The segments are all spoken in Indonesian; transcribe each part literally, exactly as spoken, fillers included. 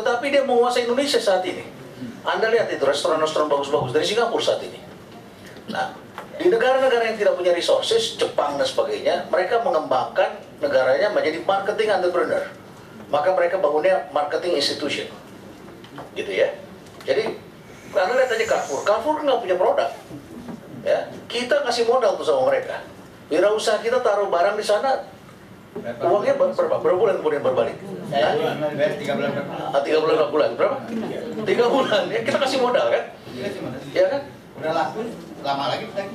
tetapi dia menguasai Indonesia saat ini. Anda lihat itu restoran-restoran bagus-bagus dari Singapura saat ini. Nah, di negara-negara yang tidak punya resources, Jepang dan sebagainya, mereka mengembangkan negaranya menjadi marketing entrepreneur. Maka mereka bangunnya marketing institution, gitu ya. Jadi, Anda lihat aja Carrefour, Carrefour nggak punya produk. Ya, kita kasih modal tuh sama mereka. Wirausaha kita taruh barang di sana, uangnya berapa? Berapa bulan kemudian berbalik? Ya? Tiga bulan. Ah, tiga bulan, empat bulan, berapa? Tiga bulan. Ya, kita kasih modal kan? Ya kan? Udah laku, lama lagi ditagih.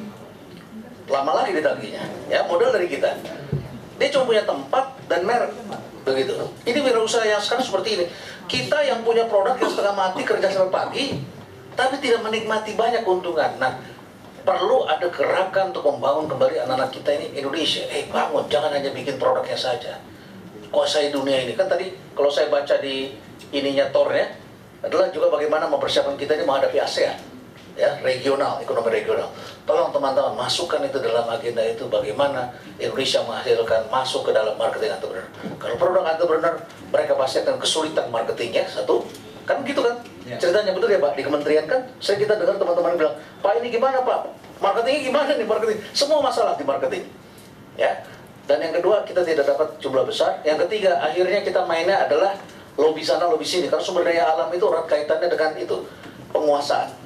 Lama lagi ditagihnya. Ya, modal dari kita. Dia cuma punya tempat dan merek, begitu. Ini wirausaha yang sekarang seperti ini. Kita yang punya produk yang setengah mati kerja sampai pagi, tapi tidak menikmati banyak keuntungan. Nah, perlu ada gerakan untuk membangun kembali anak-anak kita ini Indonesia. Eh, bangun, jangan hanya bikin produknya saja. Kuasai dunia ini. Kan tadi kalau saya baca di ininya tornya adalah juga bagaimana mempersiapkan kita ini menghadapi ASEAN. Ya, regional, ekonomi regional. Tolong teman-teman masukkan itu dalam agenda itu bagaimana Indonesia menghasilkan masuk ke dalam marketing entrepreneur. Kalau produk entrepreneur, mereka pasti akan kesulitan marketingnya, satu. Kan gitu kan? Ya. Ceritanya betul ya Pak, di kementerian kan, saya kita dengar teman-teman bilang, Pak ini gimana Pak? Marketingnya gimana nih marketing? Semua masalah di marketing. Ya. Dan yang kedua, kita tidak dapat jumlah besar. Yang ketiga, akhirnya kita mainnya adalah lobby sana, lobby sini. Karena sumber daya alam itu erat kaitannya dengan itu, penguasaan.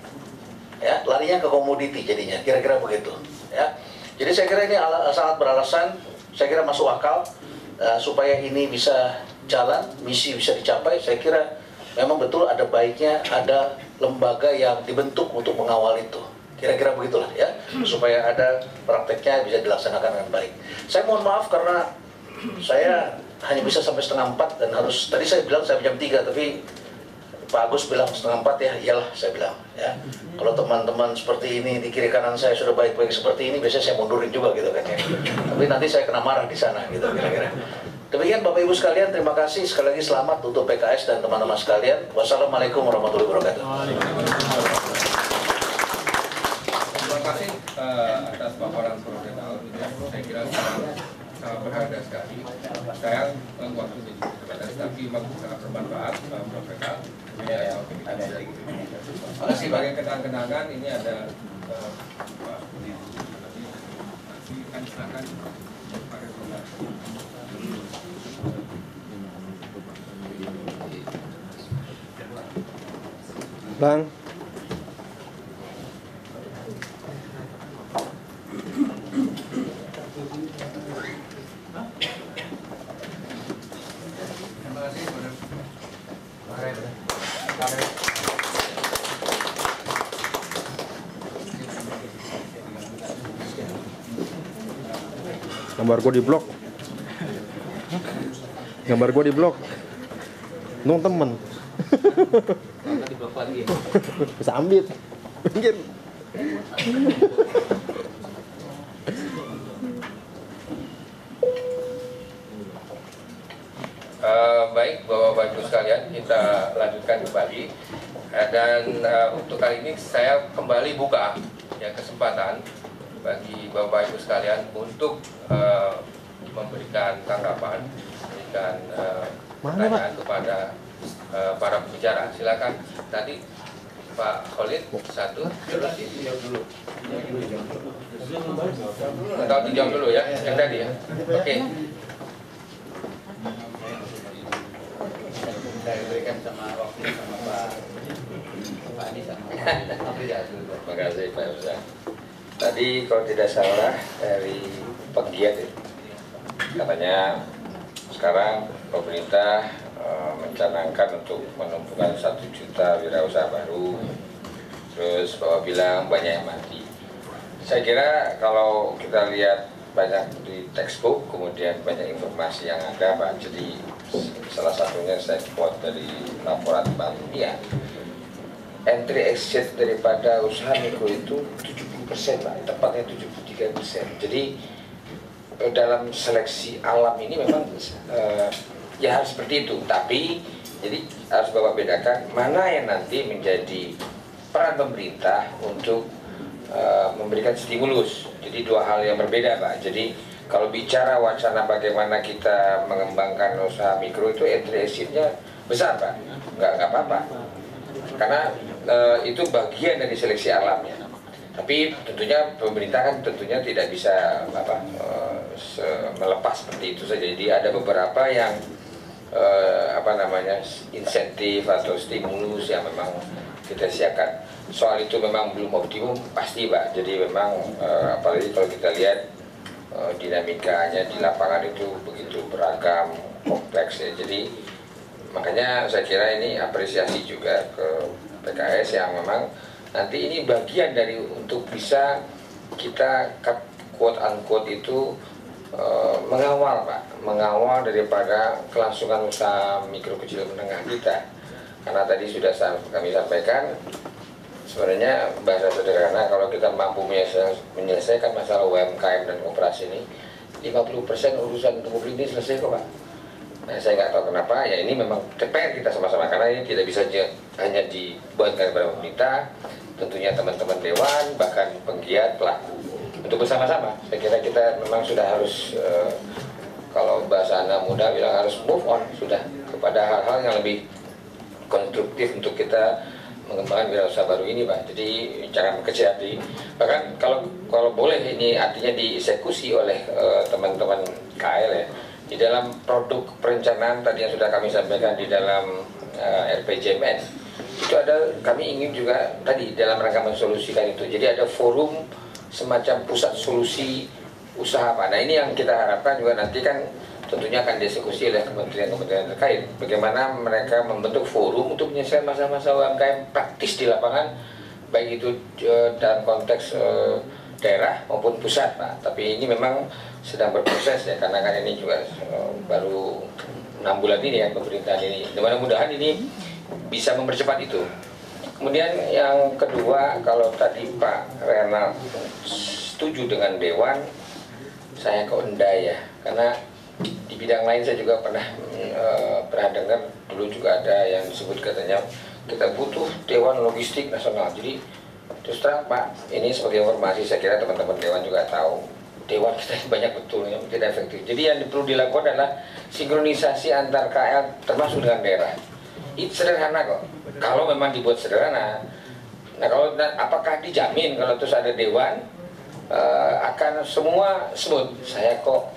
Ya, larinya ke komoditi jadinya, kira-kira begitu. Ya, jadi saya kira ini ala, sangat beralasan, saya kira masuk akal uh, supaya ini bisa jalan, misi bisa dicapai. Saya kira memang betul ada baiknya ada lembaga yang dibentuk untuk mengawal itu. Kira-kira begitulah ya, supaya ada prakteknya bisa dilaksanakan dengan baik. Saya mohon maaf karena saya hanya bisa sampai setengah empat dan harus, tadi saya bilang saya jam tiga, tapi Pak Agus bilang setengah empat ya, iyalah saya bilang ya. Kalau teman-teman seperti ini di kiri kanan saya sudah baik-baik seperti ini, biasanya saya mundurin juga gitu kan ya. Tapi nanti saya kena marah di sana gitu kira-kira. Demikian Bapak Ibu sekalian, terima kasih sekali lagi, selamat untuk P K S dan teman-teman sekalian. Wassalamualaikum warahmatullahi wabarakatuh. Terima kasih uh, atas paparan profesional. Saya kira sangat sangat berharga sekali. Saya uh, waktu itu terbatas, tapi memang sangat bermanfaat, uh, profesional. Ya, ya, ada lagi. Sebagai kenang-kenangan ini ada uh, Pak Budi. Nanti kan silakan pakai produk. Bang. Terima kasih kepada Gambar gua di blok. Gambar gua di blok. Nung temen. Di blok lagi. Bisa ambil. Pinggir. Uh, baik, Bapak Ibu sekalian, kita lanjutkan kembali. Uh, dan uh, untuk kali ini saya kembali buka ya kesempatan bagi Bapak Ibu sekalian untuk uh, memberikan tanggapan, memberikan uh, pertanyaan kepada uh, para pembicara. Silakan. Tadi Pak Khalid satu. Atau dijawab dulu ya, yang tadi ya. Oke. Okay. Saya berikan sama waktu sama Pak Pak Adi sama Terima kasih Pak Ustaz. Tadi kalau tidak salah dari penggiat itu, katanya sekarang pemerintah e, mencanangkan untuk menumpukan satu juta wirausaha baru. Terus Bapak bilang banyak yang mati. Saya kira kalau kita lihat banyak di textbook, kemudian banyak informasi yang ada Pak. Jadi salah satunya saya quote dari laporan Bank Dunia, entry exit daripada usaha mikro itu tujuh puluh persen Pak, tepatnya tujuh puluh tiga persen. Jadi dalam seleksi alam ini memang uh, ya harus seperti itu. Tapi jadi harus Bapak bedakan mana yang nanti menjadi peran pemerintah untuk uh, memberikan stimulus. Jadi dua hal yang berbeda Pak. Jadi kalau bicara wacana bagaimana kita mengembangkan usaha mikro itu entry exit-nya besar Pak, nggak nggak apa-apa, karena uh, itu bagian dari seleksi alamnya. Tapi tentunya pemerintah kan tentunya tidak bisa apa uh, melepas seperti itu saja. Jadi ada beberapa yang uh, apa namanya insentif atau stimulus yang memang kita siapkan. Soal itu memang belum optimum pasti Pak. Jadi memang uh, apalagi kalau kita lihat uh, dinamikanya di lapangan itu begitu beragam, kompleks ya. Jadi makanya saya kira ini apresiasi juga ke P K S yang memang nanti ini bagian dari untuk bisa kita quote unquote itu uh, mengawal Pak, mengawal daripada kelangsungan usaha mikro kecil menengah kita. Karena tadi sudah kami sampaikan, sebenarnya bahasa sederhana kalau kita mampu menyelesaikan masalah U M K M dan koperasi ini, lima puluh persen urusan publik ini selesai kok Pak. Nah, saya nggak tahu kenapa, ya ini memang P R kita sama-sama, karena ini tidak bisa hanya dibuatkan kepada pemerintah, tentunya teman-teman dewan, bahkan penggiat, pelaku, untuk bersama-sama. Saya kira kita memang sudah harus, uh, kalau bahasa anak muda bilang harus move on, sudah kepada hal-hal yang lebih konstruktif untuk kita mengembangkan wirausaha baru ini Pak. Jadi jangan kecil hati. Bahkan kalau kalau boleh ini artinya dieksekusi oleh teman-teman uh, K L ya. Di dalam produk perencanaan tadi yang sudah kami sampaikan di dalam uh, R P J M N itu ada, kami ingin juga tadi dalam rangka mensolusikan itu. Jadi ada forum semacam pusat solusi usaha Pak. Nah ini yang kita harapkan juga nanti kan tentunya akan dieksekusi oleh kementerian-kementerian terkait. Bagaimana mereka membentuk forum untuk menyelesaikan masa-masa U M K M praktis di lapangan, baik itu uh, dalam konteks uh, daerah maupun pusat Pak. Tapi ini memang sedang berproses ya, karena kan ini juga uh, baru enam bulan ini ya pemerintahan ini. Mudah-mudahan ini bisa mempercepat itu. Kemudian yang kedua, kalau tadi Pak Renal setuju dengan Dewan, saya kok enggak ya, karena di bidang lain saya juga pernah uh, pernah dengar dulu juga ada yang disebut katanya kita butuh Dewan Logistik Nasional. Jadi terus terang Pak, ini sebagai informasi, saya kira teman-teman Dewan juga tahu Dewan kita banyak betul yang tidak efektif. Jadi yang perlu dilakukan adalah sinkronisasi antar K L termasuk dengan daerah. Itu sederhana kok, kalau memang dibuat sederhana. Nah kalau apakah dijamin kalau terus ada Dewan uh, akan semua smooth? Saya kok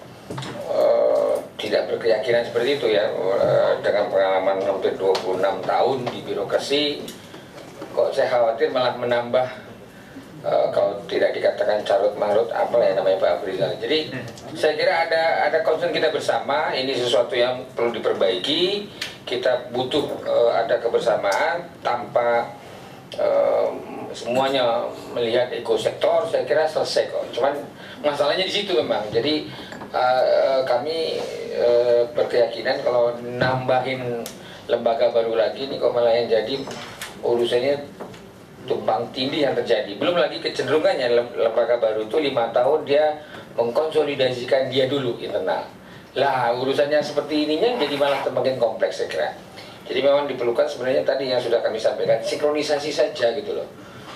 uh, tidak berkeyakinan seperti itu ya. Uh, dengan pengalaman hampir dua puluh enam tahun di birokrasi, kok saya khawatir malah menambah Uh, kalau tidak dikatakan carut marut apa yang namanya Pak Afrizal. Jadi saya kira ada ada concern kita bersama, ini sesuatu yang perlu diperbaiki. Kita butuh uh, ada kebersamaan tanpa uh, semuanya melihat ekosektor. Saya kira selesai kok. Cuman masalahnya di situ memang. Jadi uh, kami uh, berkeyakinan kalau nambahin lembaga baru lagi ini kok malah yang jadi urusannya tumpang tindih yang terjadi. Belum lagi kecenderungannya lembaga baru itu lima tahun dia mengkonsolidasikan dia dulu internal. Lah urusannya seperti ininya jadi malah semakin kompleks saya kira. Jadi memang diperlukan sebenarnya tadi yang sudah kami sampaikan, sinkronisasi saja gitu loh.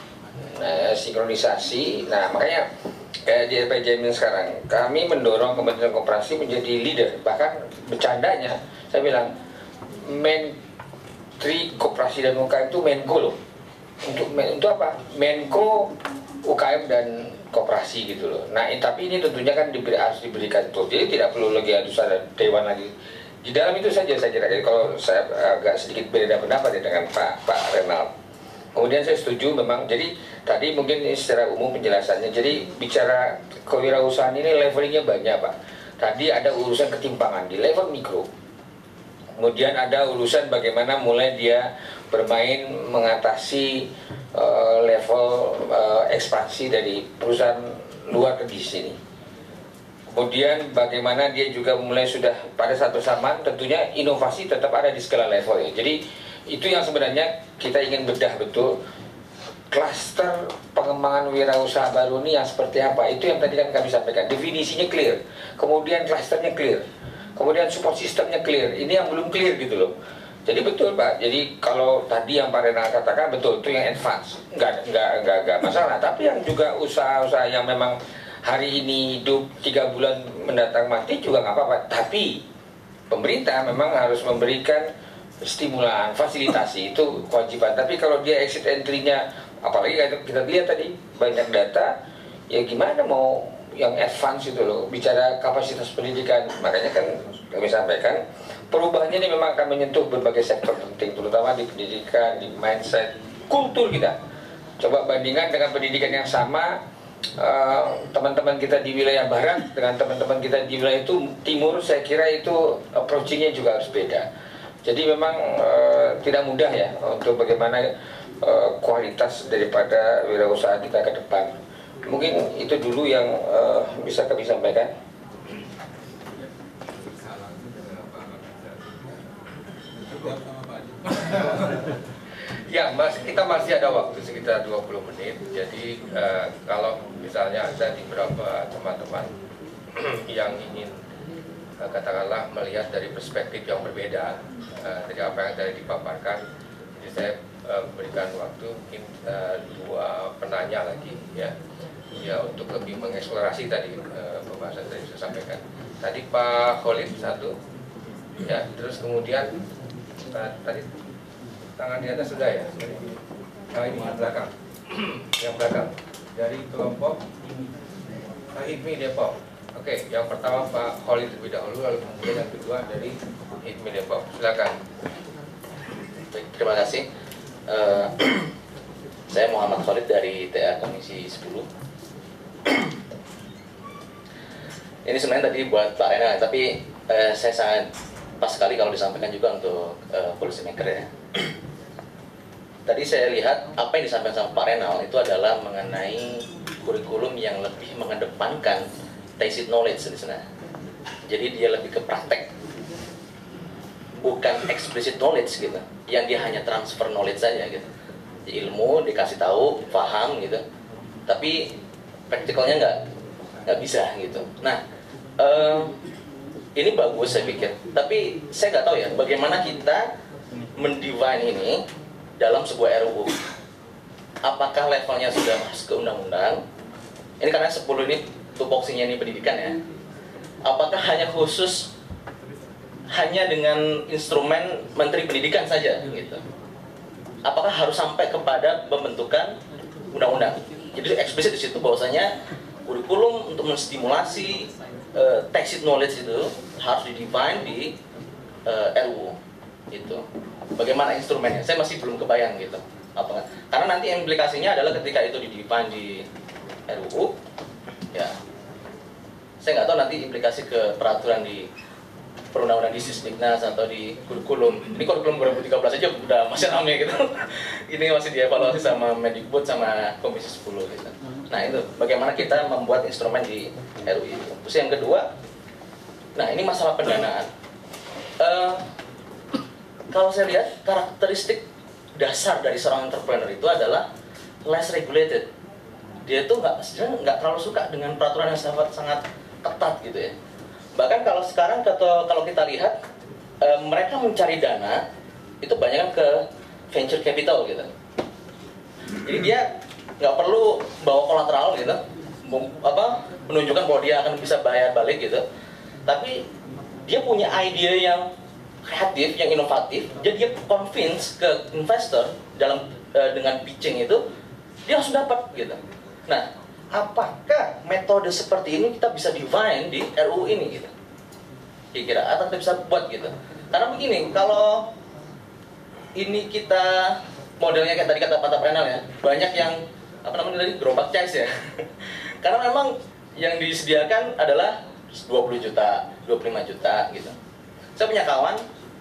Nah sinkronisasi, nah makanya kayak di R P J M sekarang kami mendorong Kementerian Koperasi menjadi leader. Bahkan bercandanya saya bilang Menteri Koperasi dan U K M itu Menko loh. Untuk untuk apa? Menko U K M dan koperasi gitu loh. Nah, tapi ini tentunya kan diberi, harus diberikan tuh. Jadi tidak perlu lagi harus ada Dewan lagi. Di dalam itu saja saya kira. Jadi kalau saya agak sedikit berbeda pendapat ya dengan Pak Pak Renal. Kemudian saya setuju memang. Jadi tadi mungkin ini secara umum penjelasannya. Jadi bicara kewirausahaan ini levelingnya banyak Pak. Tadi ada urusan ketimpangan di level mikro. Kemudian ada urusan bagaimana mulai dia bermain mengatasi uh, level uh, ekspansi dari perusahaan luar ke di sini. Kemudian bagaimana dia juga mulai sudah pada satu bersamaan tentunya inovasi tetap ada di segala level ya. Jadi itu yang sebenarnya kita ingin bedah betul. Klaster pengembangan wirausaha baru ini yang seperti apa? Itu yang tadi kan kami sampaikan. Definisinya clear. Kemudian klasternya clear. Kemudian support sistemnya clear. Ini yang belum clear gitu loh. Jadi betul Pak, jadi kalau tadi yang Pak Renal katakan betul, itu yang advance, nggak, nggak, nggak, nggak masalah. Tapi yang juga usaha-usaha yang memang hari ini hidup, tiga bulan mendatang mati juga nggak apa-apa. Tapi pemerintah memang harus memberikan stimulan, fasilitasi itu kewajiban. Tapi kalau dia exit entry-nya, apalagi kita lihat tadi banyak data, ya gimana mau yang advance itu loh, bicara kapasitas pendidikan. Makanya kan kami sampaikan perubahannya ini memang akan menyentuh berbagai sektor penting, terutama di pendidikan, di mindset, kultur kita. Coba bandingkan dengan pendidikan yang sama teman-teman uh, kita di wilayah barat dengan teman-teman kita di wilayah itu timur, saya kira itu approaching-nya juga harus beda. Jadi memang uh, tidak mudah ya untuk bagaimana uh, kualitas daripada wirausaha kita ke depan. Mungkin itu dulu yang uh, bisa kami sampaikan. Ya, mas, kita masih ada waktu sekitar dua puluh menit. Jadi uh, kalau misalnya ada di beberapa teman-teman yang ingin uh, katakanlah melihat dari perspektif yang berbeda uh, dari apa yang tadi dipaparkan, jadi saya uh, berikan waktu mungkin uh, dua penanya lagi ya. Ya, untuk lebih mengeksplorasi tadi uh, pembahasan tadi saya sampaikan. Tadi Pak Khalid satu, ya, terus kemudian uh, tadi tangan di atas sudah ya. Nah ini yang belakang, yang belakang dari kelompok Hipmi Depok. Oke, yang pertama Pak Khalid terlebih dahulu, lalu kemudian yang kedua dari Hipmi Depok. Silakan. Baik, terima kasih. Uh, saya Muhammad Khalid dari T A Komisi sepuluh. Ini sebenarnya tadi buat Pak Renal, tapi eh, saya sangat pas sekali kalau disampaikan juga untuk eh, policy maker ya. Tadi saya lihat apa yang disampaikan sama Pak Renal itu adalah mengenai kurikulum yang lebih mengedepankan tacit knowledge di sana. Jadi dia lebih ke praktek, bukan explicit knowledge gitu, yang dia hanya transfer knowledge saja gitu. Ilmu dikasih tahu, paham gitu, tapi praktikalnya nggak nggak bisa gitu. Nah, um, ini bagus saya pikir, tapi saya nggak tahu ya bagaimana kita mendefine ini dalam sebuah R U U. Apakah levelnya sudah masuk ke undang-undang? Ini karena sepuluh ini tupoksinya ini pendidikan ya. Apakah hanya khusus hanya dengan instrumen Menteri Pendidikan saja gitu? Apakah harus sampai kepada pembentukan undang-undang? Jadi eksplisit di situ bahwasanya kurikulum untuk menstimulasi uh, tacit knowledge itu harus didefine di uh, R U U itu. Bagaimana instrumennya? Saya masih belum kebayang gitu. Apa? Karena nanti implikasinya adalah ketika itu didefine di R U U, ya saya nggak tahu nanti implikasi ke peraturan di perundang-undang di Sisdiknas atau di kurikulum. Ini kurikulum dua ribu tiga belas aja udah masih ramai gitu. Ini masih dievaluasi sama Mendikbud sama Komisi sepuluh gitu. Nah itu bagaimana kita membuat instrumen di R U U itu. Terus yang kedua, nah ini masalah pendanaan. Uh, kalau saya lihat karakteristik dasar dari seorang entrepreneur itu adalah less regulated. Dia tuh nggak sebenarnya nggak terlalu suka dengan peraturan yang sangat sangat ketat gitu ya. Bahkan kalau sekarang kalau kita lihat e, mereka mencari dana itu banyak ke venture capital gitu. Jadi dia nggak perlu bawa kolateral gitu, apa menunjukkan bahwa dia akan bisa bayar balik gitu. Tapi dia punya ide yang kreatif, yang inovatif, jadi dia convince ke investor dalam e, dengan pitching itu dia langsung dapat gitu. Nah, apakah metode seperti ini kita bisa define di R U U ini gitu? Kira-kira atau kita bisa buat gitu? Karena begini, kalau ini kita modelnya kayak tadi kata Pak Renal ya, banyak yang apa namanya tadi gerobak cash ya. Karena memang yang disediakan adalah dua puluh juta, dua puluh lima juta gitu. Saya punya kawan,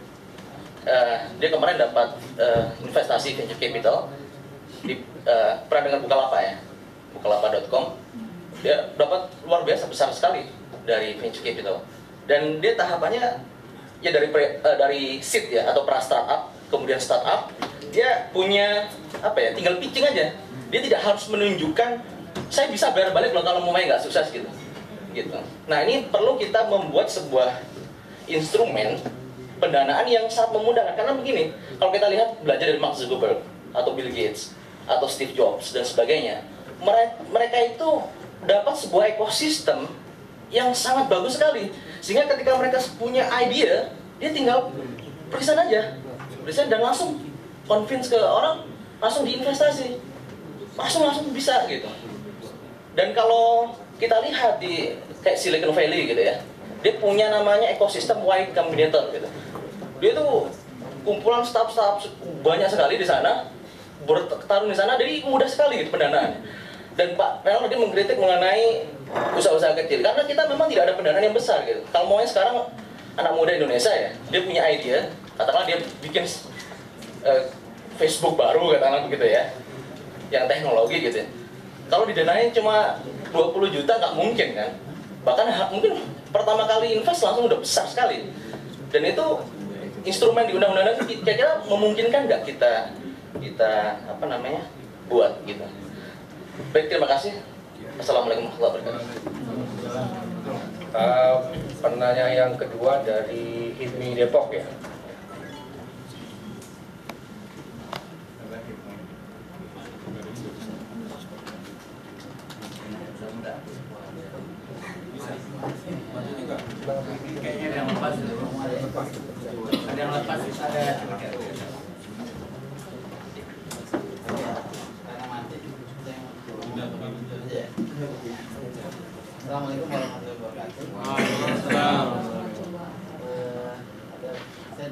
uh, dia kemarin dapat uh, investasi venture capital di uh, pernah dengan Bukalapak ya. Bukalapak dot com, dia dapat luar biasa besar sekali dari venture capital, dan dia tahapannya ya dari pre, uh, dari seed ya atau pra startup, kemudian startup, dia punya apa ya, tinggal pitching aja, dia tidak harus menunjukkan saya bisa bayar balik loh kalau mau main nggak sukses gitu, gitu. Nah ini perlu kita membuat sebuah instrumen pendanaan yang sangat memudahkan, karena begini, kalau kita lihat belajar dari Mark Zuckerberg atau Bill Gates atau Steve Jobs dan sebagainya, mereka itu dapat sebuah ekosistem yang sangat bagus sekali, sehingga ketika mereka punya ide, dia tinggal pergi sana aja desain dan langsung convince ke orang, langsung diinvestasi, langsung langsung bisa gitu. Dan kalau kita lihat di kayak Silicon Valley gitu ya, dia punya namanya ekosistem Y Combinator gitu. Dia tuh kumpulan startup banyak sekali di sana, bertarung di sana, jadi mudah sekali gitu pendanaan. Dan Pak Nel tadi mengkritik mengenai usaha-usaha kecil, karena kita memang tidak ada pendanaan yang besar gitu. Kalau maunya sekarang anak muda Indonesia ya, dia punya ide, katakanlah dia bikin uh, Facebook baru katakanlah begitu ya, yang teknologi gitu. Kalau didanain cuma dua puluh juta nggak mungkin kan, bahkan mungkin pertama kali invest langsung udah besar sekali. Dan itu instrumen di undang-undang itu kira-kira memungkinkan nggak kita kita apa namanya buat gitu. Baik, terima kasih. Assalamualaikum warahmatullahi wabarakatuh. Uh, penanya yang kedua dari Hidmi Depok ya. Kayaknya ada yang lepas, ada yang lepas, ada Assalamualaikum warahmatullahi wabarakatuh. Waalaikumsalam. Ada saya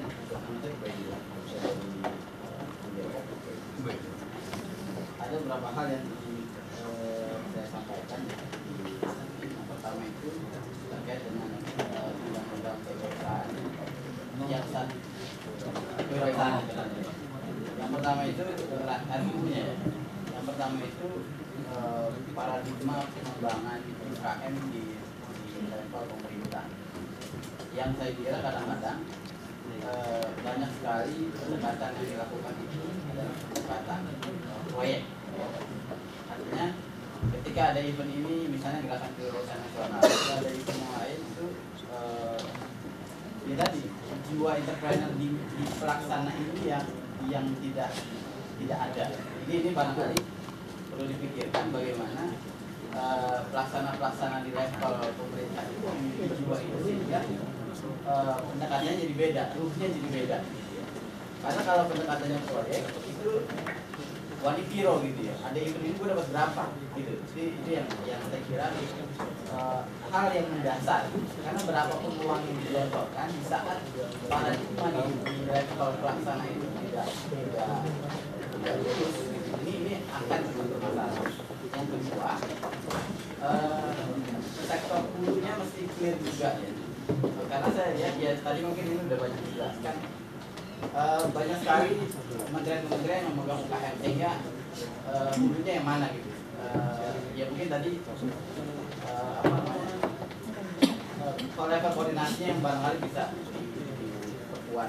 ada beberapa hal yang saya sampaikan. Yang pertama itu terkait dengan undang-undang kebangsaan yang satu kebangsaan. Yang pertama itu artinya yang pertama itu paradigma pengembangan U K M di, di level pemerintah. Yang saya kira kadang-kadang e, banyak sekali pendekatan yang dilakukan itu adalah pendekatan proyek. Artinya ketika ada event ini, misalnya gerakan kewirausahaan nasional, ketika ada event yang lain itu e, ya tadi jiwa entrepreneur di, di pelaksana ini yang yang tidak tidak ada. Jadi ini barangkali perlu dipikirkan bagaimana pelaksana-pelaksana uh, di level pemerintah itu memiliki jiwa itu sehingga uh, pendekatannya jadi beda, ruhnya jadi beda. Karena kalau pendekatannya proyek itu one hero gitu ya, ada event ini gue dapat berapa gitu. Jadi itu yang yang saya kira uh, hal yang mendasar. Karena berapapun uang yang digelontorkan di saat paradigma di, di level pelaksana itu tidak tidak tidak lurus. Ini ini akan bermasalah. Yang kedua, uh, sektor hulunya mesti clear juga ya. Karena saya lihat ya tadi mungkin ini udah banyak dijelaskan. Uh, banyak sekali kementerian-kementerian yang memegang U K M sehingga uh, hulunya yang mana gitu. Uh, ya mungkin tadi uh, apa namanya uh, level koordinasinya yang barangkali bisa diperkuat.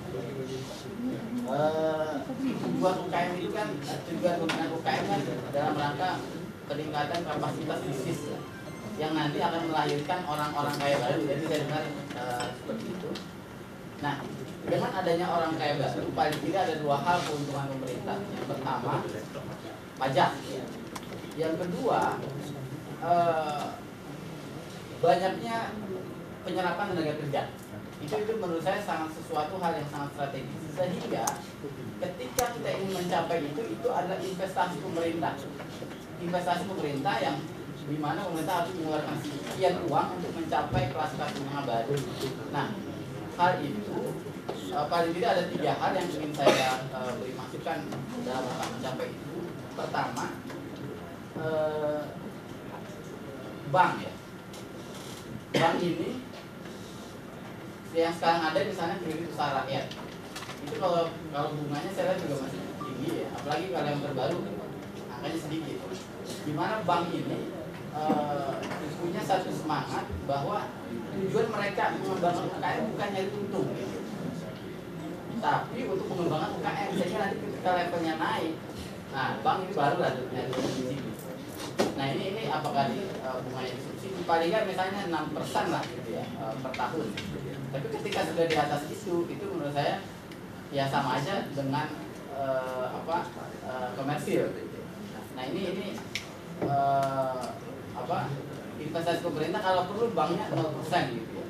Tujuan U K M itu kan, tujuan pembinaan U K M kan dalam rangka peningkatan kapasitas bisnis ya, yang nanti akan melahirkan orang-orang kaya baru. Jadi saya dengar uh, seperti itu. Nah, dengan adanya orang kaya baru, paling tidak ada dua hal keuntungan pemerintah. Yang pertama, pajak. Yang kedua, uh, banyaknya penyerapan tenaga kerja. Itu itu menurut saya sangat sesuatu hal yang sangat strategis. Sehingga ketika kita ingin mencapai itu, itu adalah investasi pemerintah. Investasi pemerintah yang di mana pemerintah harus mengeluarkan sekian uang untuk mencapai kelas-kelas menengah baru. Nah, hal itu uh, paling tidak ada tiga hal yang ingin saya uh, beri masukan dalam rangka mencapai itu. Pertama, uh, bank ya. Bank ini yang sekarang ada misalnya kredit usaha rakyat. Itu kalau kalau bunganya saya lihat juga masih tinggi ya, apalagi kalau yang terbaru angkanya sedikit. Di mana bank ini uh, punya satu semangat bahwa tujuan mereka mengembangkan U K M bukan nyari untung gitu. Tapi untuk pengembangan U K M, sehingga nanti ketika levelnya naik, nah bank ini baru lah nyari subsidi. Nah ini ini apakah di uh, bunganya disubsidi paling nggak misalnya enam persen lah gitu ya uh, per tahun. Tapi ketika sudah di atas itu, itu menurut saya ya sama aja dengan uh, apa uh, komersil. Nah ini ini uh, apa investasi pemerintah kalau perlu banknya nol persen gitu ya,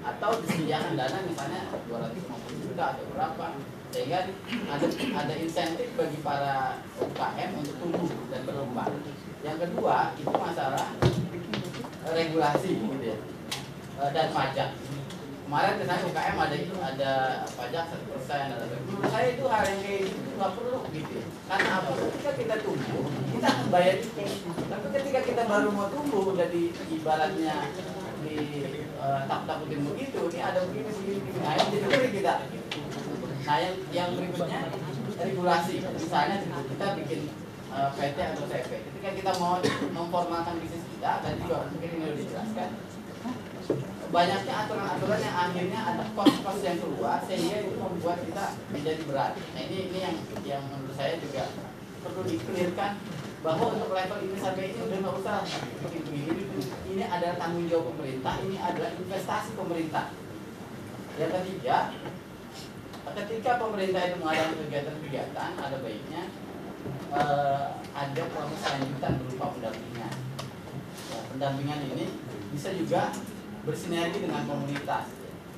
atau disediakan dana misalnya dua ratus lima puluh juta atau berapa, sehingga ada ada insentif bagi para U K M untuk tumbuh dan berkembang. Yang kedua itu masalah regulasi gitu ya, dan pajak. Kemarin misalnya U K M ada ada pajak satu persen, ada menurut saya itu hal yang kayak gitu nggak perlu gitu ya. Karena apa? Ketika kita tumbuh kita akan bayar itu, tapi ketika kita baru mau tumbuh udah di ibaratnya di uh, tak-takutin begitu, ini ada begini begini begini, nah yang jadi kita. Nah yang yang berikutnya regulasi, misalnya kita bikin uh, P T atau C P. Ketika kita mau memformalkan bisnis kita, tadi juga mungkin ini sudah dijelaskan, banyaknya aturan-aturan yang akhirnya ada kos-kos yang keluar sehingga itu membuat kita menjadi berat. Nah ini ini yang yang menurut saya juga perlu dikelirkan bahwa untuk level ini sampai ini udah nggak usah begini-begini. Ini adalah tanggung jawab pemerintah, ini adalah investasi pemerintah. Yang ketiga, ketika pemerintah itu mengadakan kegiatan-kegiatan, ada baiknya eh, ada proses lanjutan berupa pendampingan. Nah, pendampingan ini bisa juga bersinergi dengan komunitas.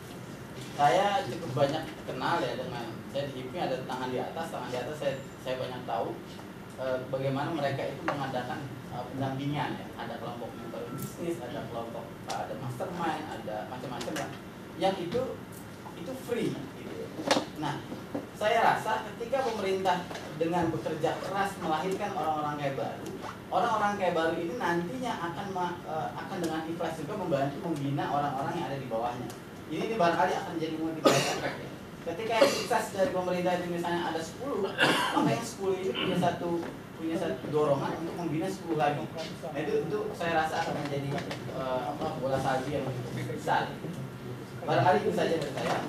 Saya cukup banyak kenal ya dengan, saya di I P I ada tangan di atas, tangan di atas saya, saya banyak tahu e, bagaimana mereka itu mengadakan e, pendampingan ya. Ada kelompok mentor bisnis, ada kelompok, ada mastermind, ada macam-macam lah. Yang itu itu free gitu. Nah, saya rasa ketika pemerintah dengan bekerja keras melahirkan orang-orang kayak baru, orang-orang kayak baru ini nantinya akan uh, akan dengan ikhlas juga membantu membina orang-orang yang ada di bawahnya. Ini, ini barangkali akan jadi motivasi efek ya. Ketika yang sukses dari pemerintah itu misalnya ada sepuluh, maka yang sepuluh ini punya satu punya satu dorongan untuk membina sepuluh lagi. Nah itu, itu saya rasa akan menjadi uh, apa, bola salju yang besar. Barangkali itu saja dari saya.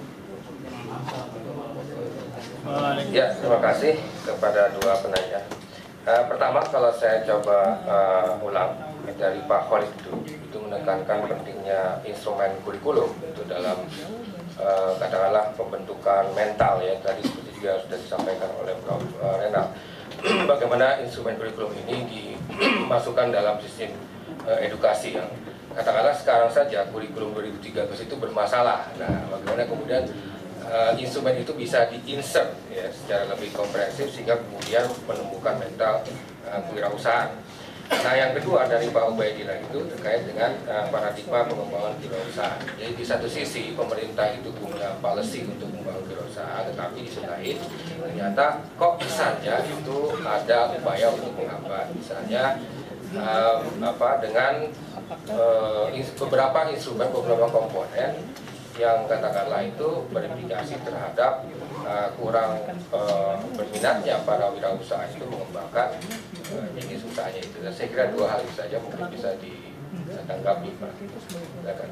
Ya, terima kasih kepada dua penanya. Uh, pertama, kalau saya coba uh, ulang dari Pak Khalid itu, itu menekankan pentingnya instrumen kurikulum itu dalam uh, katakanlah pembentukan mental ya, tadi seperti juga sudah disampaikan oleh Prof Uh, Renal. Bagaimana instrumen kurikulum ini dimasukkan dalam sistem uh, edukasi yang katakanlah sekarang saja kurikulum dua ribu tiga belas itu bermasalah. Nah, bagaimana kemudian Uh, instrumen itu bisa di-insert ya, secara lebih komprehensif sehingga kemudian menemukan mental uh, kewirausahaan. Nah yang kedua dari Pak Ubaidillah itu terkait dengan uh, paradigma pengembangan kewirausahaan. Jadi di satu sisi pemerintah itu punya policy untuk membangun kewirausahaan, tetapi di sisi lain ternyata kok misalnya itu ada upaya untuk menghambat, misalnya uh, apa dengan uh, beberapa instrumen, beberapa komponen yang katakanlah itu berimplikasi terhadap uh, kurang uh, berminatnya para wirausaha itu mengembangkan uh, jenis usahanya itu. Dan saya kira dua hal itu saja mungkin bisa ditanggapi, Pak. Silakan.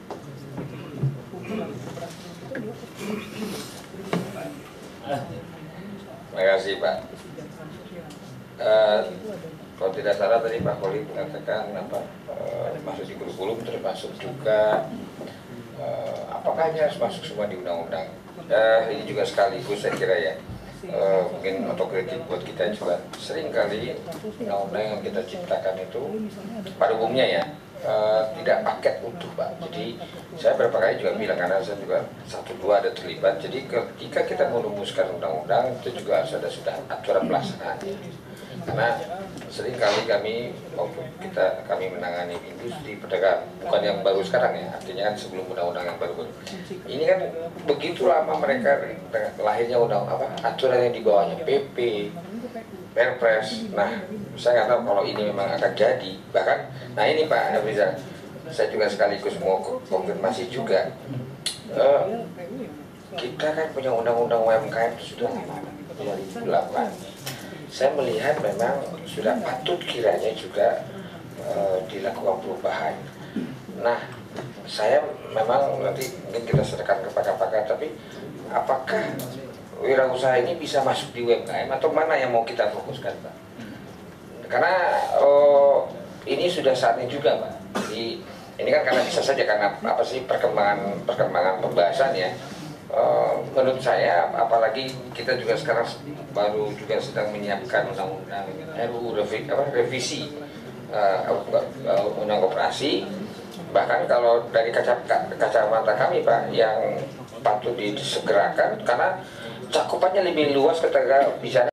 Terima kasih, Pak. Uh, kalau tidak salah tadi Pak Khalid mengatakan apa uh, masuk di kurikulum termasuk juga Uh, apakah ini harus masuk semua di undang-undang? Uh, ini juga sekaligus saya kira ya, uh, mungkin otokritik buat kita juga. Seringkali undang-undang yang kita ciptakan itu pada umumnya ya uh, tidak paket utuh, Pak. Jadi saya beberapa kali juga bilang, karena saya juga satu dua ada terlibat. Jadi ketika kita merumuskan undang-undang itu juga harus ada sudah aturan pelaksanaan. Karena seringkali kami maupun kita kami menangani industri perdagangan bukan yang baru sekarang ya, artinya kan sebelum undang-undang yang baru-baru ini kan begitu lama mereka lahirnya undang apa aturan yang di bawahnya P P, Perpres. Nah saya nggak tahu kalau ini memang akan jadi, bahkan nah ini Pak Nafriza, saya juga sekaligus mau konfirmasi juga, uh, kita kan punya undang-undang U M K M sudah dua ribu delapan. Saya melihat memang sudah patut kiranya juga e, dilakukan perubahan. Nah, saya memang nanti mungkin kita serahkan ke pakar-pakar, tapi apakah wirausaha ini bisa masuk di U M K M atau mana yang mau kita fokuskan, Pak? Karena oh, ini sudah saatnya juga, Pak. Jadi ini kan karena bisa saja karena apa sih perkembangan perkembangan pembahasan ya. Uh, menurut saya, apalagi kita juga sekarang baru juga sedang menyiapkan undang-undang R U U revisi, apa, revisi uh, undang koperasi, bahkan kalau dari kaca, kacamata kami Pak, yang patut disegerakan karena cakupannya lebih luas ketika bicara